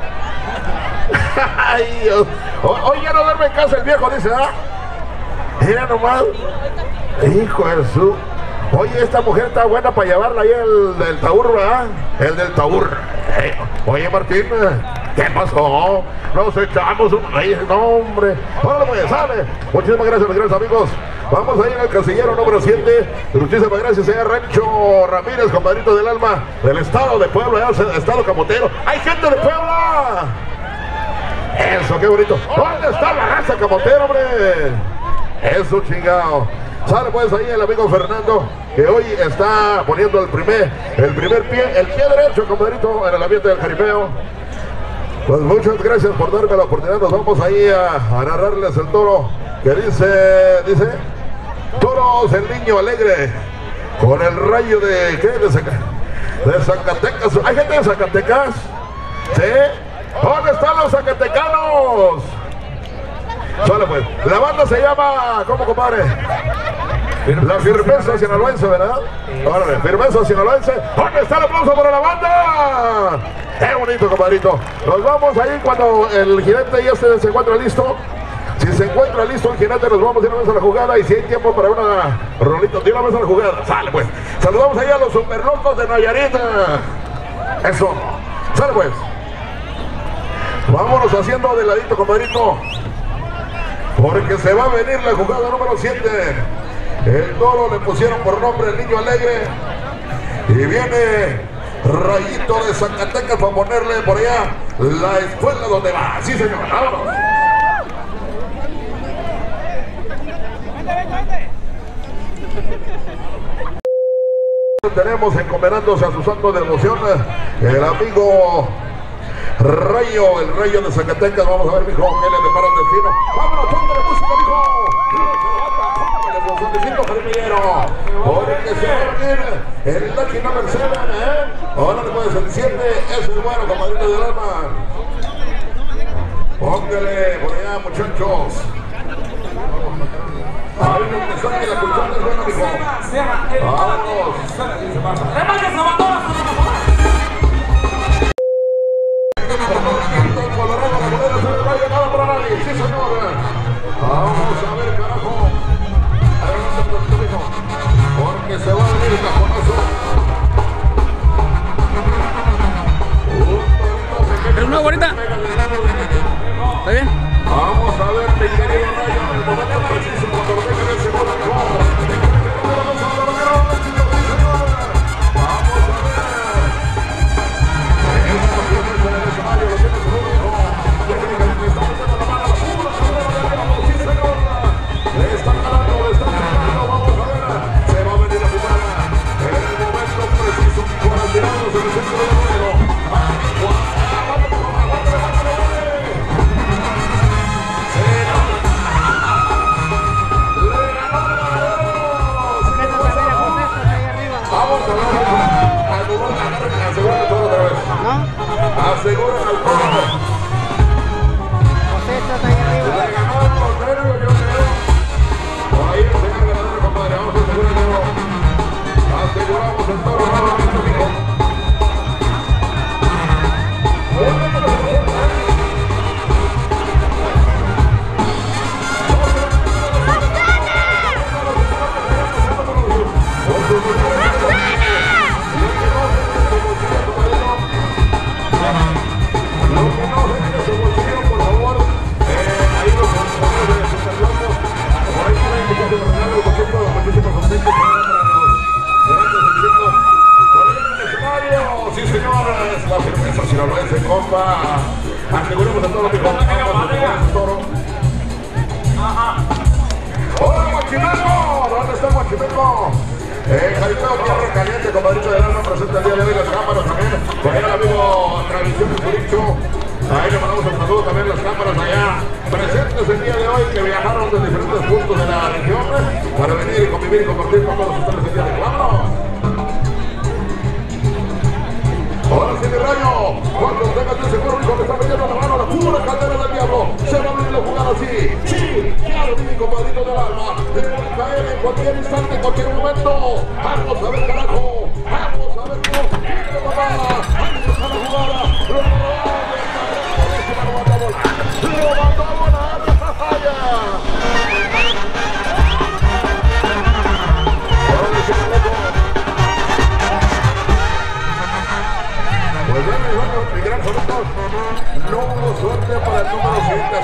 ay, Dios. Hoy ya no duerme en casa el viejo, dice, Mira nomás. Hijo de su... Oye, esta mujer está buena para llevarla ahí el del Taur, ¿verdad? El del Taur. Oye, Martín, ¿qué pasó? Nos echamos un... no, hombre. Órale, pues, sale. Muchísimas gracias, mis grandes amigos. Vamos ahí en el casillero número 7. Muchísimas gracias, señor Rancho Ramírez, compadrito del alma, del estado de Puebla, estado camotero. ¡Hay gente de Puebla! Eso, qué bonito. ¿Dónde está la raza camotera, hombre? Eso, chingado. Sale pues ahí el amigo Fernando, que hoy está poniendo el primer pie, el pie derecho, compadrito, en el ambiente del jaripeo. Pues muchas gracias por darme la oportunidad. Nos vamos ahí a narrarles el toro que dice Toros el Niño Alegre, con el rayo de ¿qué? De Zacatecas. ¿Hay gente de Zacatecas? ¿Sí? ¿Dónde están los zacatecanos? Sale pues. La banda se llama, ¿cómo, compadre? La Firmeza Sinaloense, ¿verdad? Órale, Firmeza Sinaloense. ¿Dónde está el aplauso para la banda? ¡Qué bonito, compadrito! Nos vamos ahí cuando el jinete ya se encuentra listo. Si se encuentra listo el jinete, nos vamos de una vez a la jugada. Y si hay tiempo para una rolita, de una vez a la jugada. Sale pues. Saludamos ahí a los superlocos de Nayarit. Eso. Sale pues. Vámonos haciendo de ladito, compadrito, porque se va a venir la jugada número 7. El toro le pusieron por nombre el Niño Alegre. Y viene Rayito de Zacatecas para ponerle por allá la escuela donde va. Sí, señor. Vámonos. Tenemos encomendándose a su santo de devoción el amigo Rayo, el Rayo de Zacatecas. Vamos a ver, mijo, qué le depara el destino. ¡Vámonos, póngale música, mijo! ¡Póngale, destino jaripillero! ¡Ahora que se va a venir el Lucky Number 7, Ahora le puedes el 7, es el bueno, compadrito del alma. Póngale por allá, muchachos. Ahí donde saque la cultura es buena, mijo. ¡Vámonos! Sí, señor. Vamos a ver, carajo. Adelante, mijo, porque se va a venir el cajonazo. ¿Es una bonita? ¿Está bien? Vamos a ver, mi querido Rayo, en el momento preciso, cuando lo dejen el segundo mejor. Aseguran al toro. Le ganó el portero, yo creo. Ahí el señor ganador, compadre. Vamos a asegurarlo. Aseguramos el toro nuevamente, mijo. Sí, señores, la Firmeza Sinaloense, compa. Aseguremos el toro, mijo. Aseguremos el toro. ¡Hola, Guachimeco! ¿Dónde está Guachimeco? Jaripeo Tierra Caliente, compadrito del alma, presenta el día de hoy las cámaras también. Por ahí el amigo Tradición de Furicho. Ahí le mandamos el saludo también las cámaras allá presentes el día de hoy, que viajaron de diferentes puntos de la región para venir y convivir y compartir con todos ustedes el día de hoy. ¡Vámonos! Ahora sí, mi Rayo, cuando tengas el seguro, hijo, le está metiendo la mano a la pura caldera del diablo. Se va a venir a jugar así. Sí, claro, mi compadrito del alma. Debe caer en cualquier instante, en cualquier momento. Vamos a ver, carajo. Vamos a ver cómo viene la mamada. Vamos a la jugada. Lo mandó a volar. Ahora sí,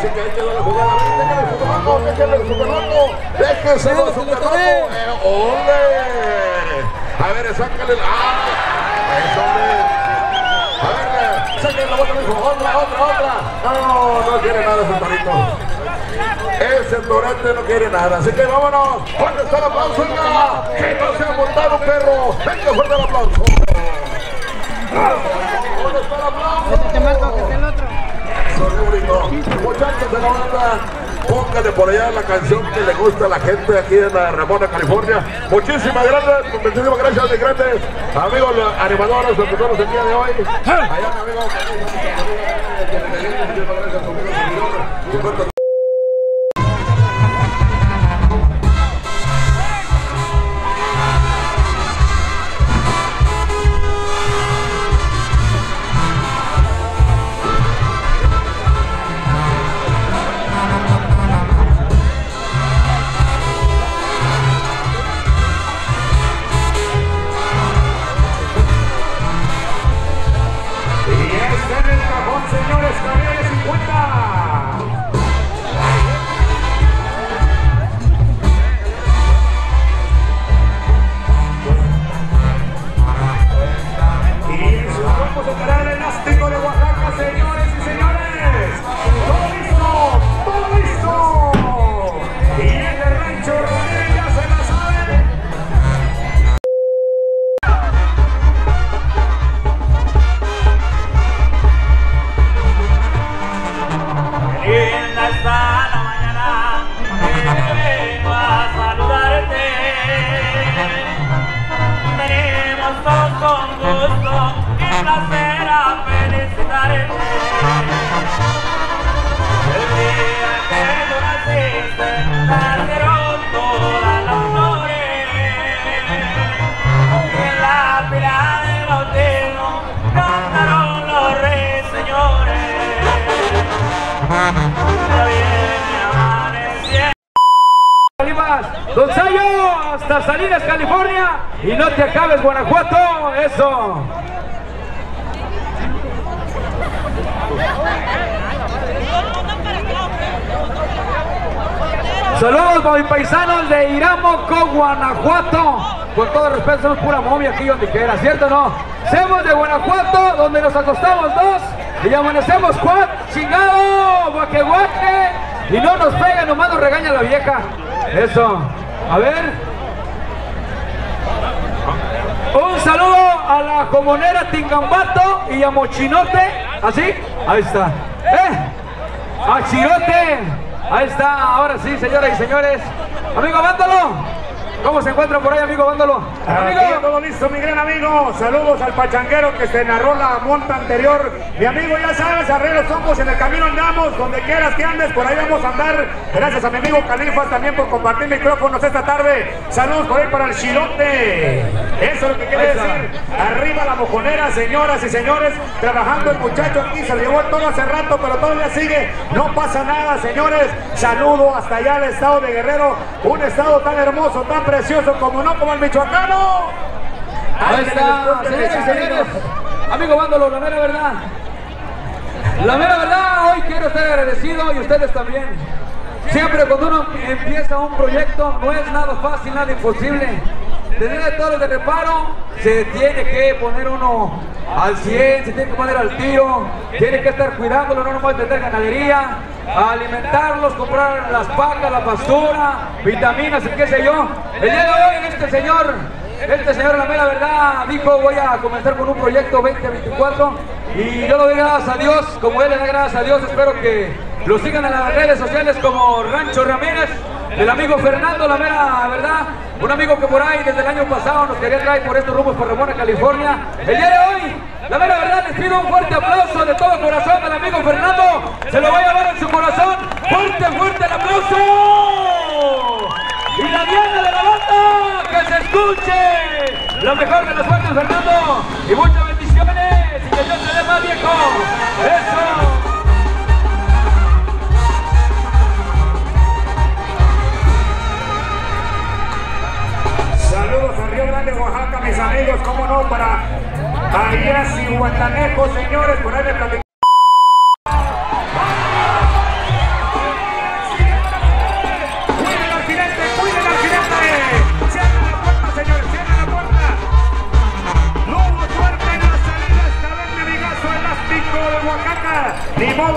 Así que hay que darle jugada. Déjenle su loco, déjenle su loco. Déjenselo su loco. ¡Ole! A ver, sácale. Eso, a ver, sáquenle la boca, mijo. Otra. No quiere nada ese torito. Ese torete no quiere nada. Así que vámonos. ¿Dónde está el aplauso? Venga. Que no se ha montado un perro. Venga, fuerte el aplauso. ¿Dónde está el aplauso? Que te marco, que es el otro. Muchachos de la banda, pónganle por allá la canción que le gusta a la gente aquí en la Ramona, California. Muchísimas gracias, de grandes amigos animadores, locutores del día de hoy. Allá, mi amigo. Don Sayo, hasta Salinas, California, y no te acabes, Guanajuato, eso. Saludos para mis paisanos de Iramoco, Guanajuato. Con todo respeto, somos pura momia aquí donde quiera, ¿cierto o no? Somos de Guanajuato, donde nos acostamos 2 y amanecemos 4, chingado, guaque, y no nos pega, nomás nos regaña la vieja. Eso, a ver. Un saludo a la Comonera Tingambato y a Mochinote, ¿así? Ahí está. A Chirote, ahí está, ahora sí, señoras y señores. Amigo, vándalo. ¿Cómo se encuentra por ahí, amigo? Vándalo. Aquí todo listo, mi gran amigo. Saludos al pachanguero que se narró la monta anterior. Mi amigo, ya sabes, arreglos somos, en el camino andamos, donde quieras que andes, por ahí vamos a andar. Gracias a mi amigo Califas también por compartir micrófonos esta tarde. Saludos por ahí para el Chirote. Eso es lo que quiere decir. Arriba la mojonera, señoras y señores. Trabajando el muchacho aquí, se llevó todo hace rato, pero todavía sigue. No pasa nada, señores. Saludo hasta allá al estado de Guerrero. Un estado tan hermoso, tan precioso como no como el michoacano. Ahí está, señores y señores. Amigo Vándalo, la mera verdad. La mera verdad, hoy quiero estar agradecido y ustedes también. Siempre cuando uno empieza un proyecto no es nada fácil, nada imposible. Tener todo de reparo, se tiene que poner uno al 100, se tiene que poner al tiro, tiene que estar cuidándolo, no nomás tener ganadería, alimentarlos, comprar las vacas, la pastura, vitaminas y qué sé yo. El día de hoy este señor, la mera verdad, dijo voy a comenzar con un proyecto 2024 y yo lo doy gracias a Dios, como él le da gracias a Dios, espero que lo sigan en las redes sociales como Rancho Ramírez. El amigo Fernando, la mera verdad, un amigo que por ahí desde el año pasado nos quería traer por estos rumbos por Ramona, California. El día de hoy, la mera verdad, les pido un fuerte aplauso de todo corazón al amigo Fernando. Se lo voy a llevar en su corazón. Fuerte el aplauso. Y la diana de la banda, que se escuche. Lo mejor de las suertes, Fernando. Y muchas bendiciones. Y que Dios te dé más, viejo. Eso. Saludos a Río Grande, Oaxaca, mis amigos, cómo no, para allá Cihuatanejo, señores, por ahí me platicamos.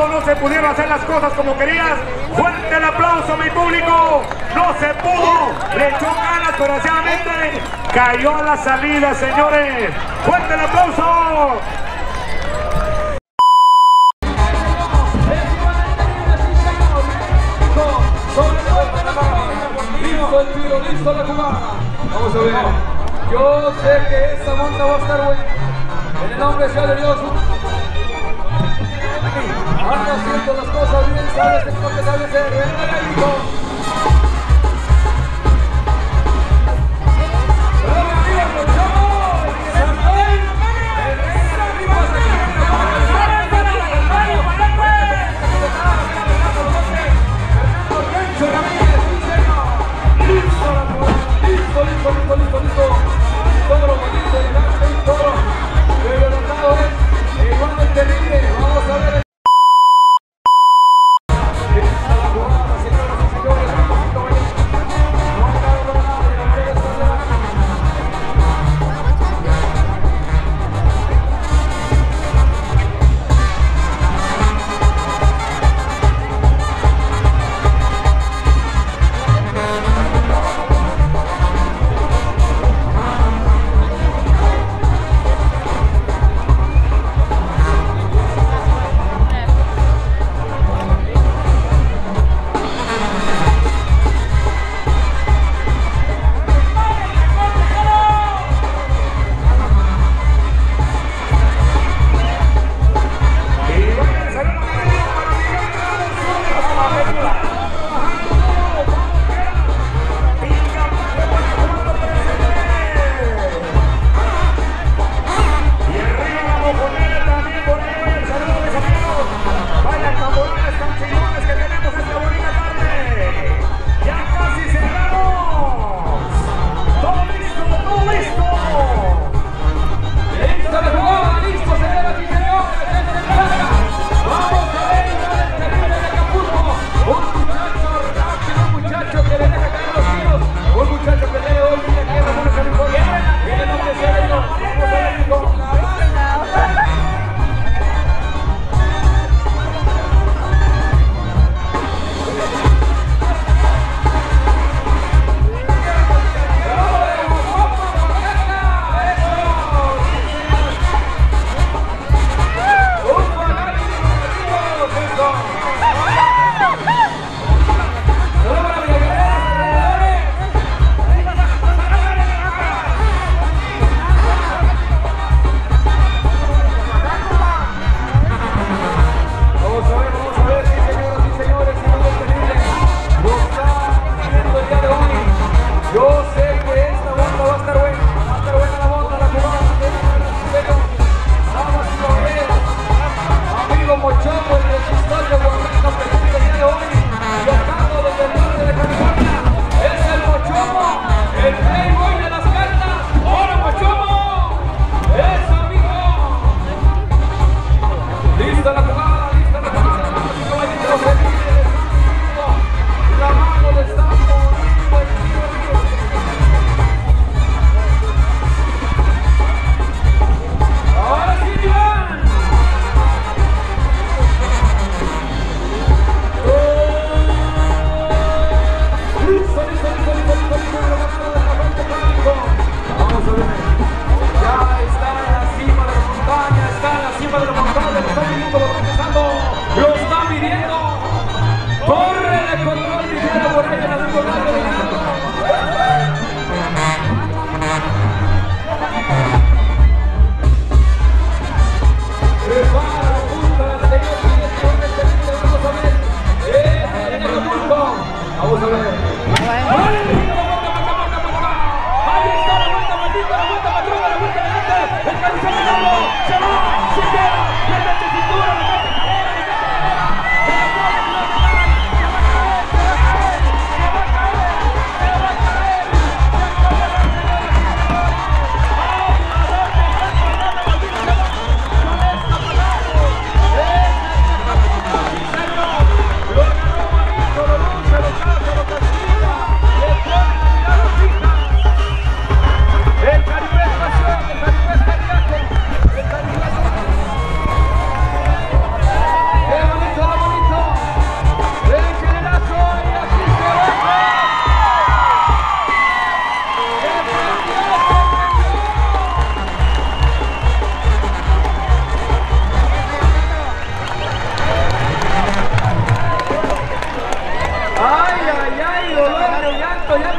lado no se pudieron hacer las cosas como querías. Fuerte el aplauso, mi público. No se pudo. Le echó ganas, pero desgraciadamente cayó a la salida, señores. Fuerte el aplauso. Listo la jugada. Vamos a ver. Yo sé que esta monta va a estar buena. En el nombre sea de Dios. Anda haciendo las cosas bien, sabes lo que sabe hacer. Listo. Todo lo bonito, elegante y todo. Pero el resultado es igual de terrible. Vamos a ver. Vamos a ver.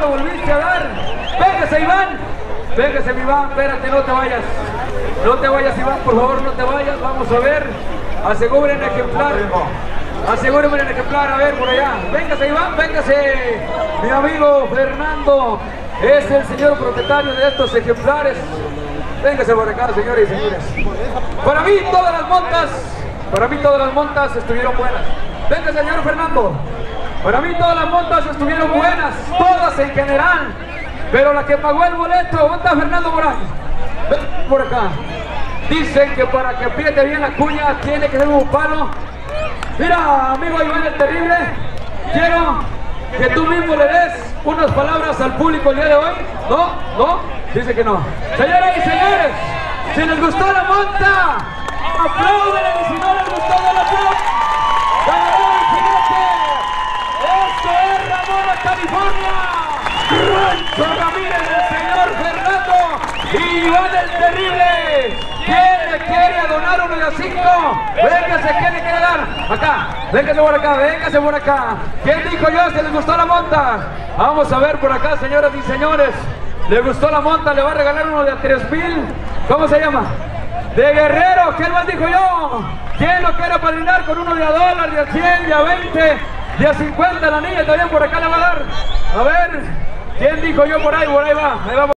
lo volviste a dar. Véngase, Iván. Véngase, mi Iván, espérate, no te vayas. No te vayas, Iván, por favor, no te vayas. Vamos a ver. Aseguren ejemplar. Asegúrenme el ejemplar, a ver, por allá. Véngase, Iván, véngase. Mi amigo Fernando es el señor propietario de estos ejemplares. Véngase por acá, señores y señores. Para mí todas las montas estuvieron buenas. Venga, señor Fernando. Para mí todas las montas estuvieron buenas, todas en general. Pero la que pagó el boleto, ¿dónde está Fernando por ahí? Ven por acá. Dicen que para que apriete bien la cuña tiene que ser un palo. Mira, amigo Iván el Terrible, quiero que tú mismo le des unas palabras al público el día de hoy. ¿No? ¿No? Dice que no. Señoras y señores, si les gustó la monta, apláudenle, y si no les gustó, no la aplauden. ¡Ganador el jinete! ¡Esto es Ramona, California! Rancho Ramírez, el señor Fernando y Iván el Terrible. ¿Quién le quiere donar uno de a 5? Véngase, ¿quién le quiere dar? Acá, véngase por acá, véngase por acá. ¿Quién dijo yo si les gustó la monta? Vamos a ver por acá, señoras y señores. ¿Le gustó la monta? Le va a regalar uno de a 3,000. ¿Cómo se llama? De Guerrero. ¿Quién más dijo yo? ¿Quién lo quiere apadrinar con uno de a $1, de a 100, de a 20, de a 50? La niña también por acá le va a dar. A ver, ¿quién dijo yo por ahí? Por ahí va. Ahí va.